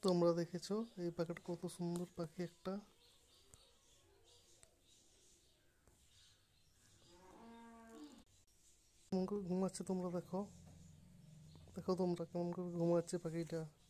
তোমরা দেখেছো এই পাখিটা কত সুন্দর পাখি একটা। কেমন করে ঘুমাচ্ছে তোমরা দেখো, দেখো তোমরা কেমন করে ঘুমাচ্ছে পাখিটা।